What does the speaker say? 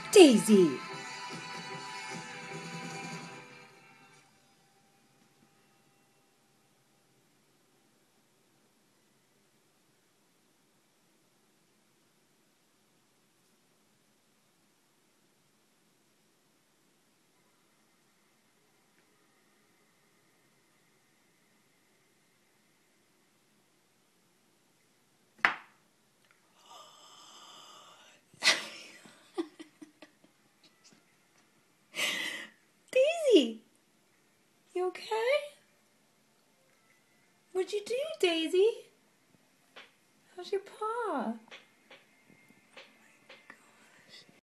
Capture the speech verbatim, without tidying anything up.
Daisy! Daisy! You okay? What'd you do, Daisy? How's your paw?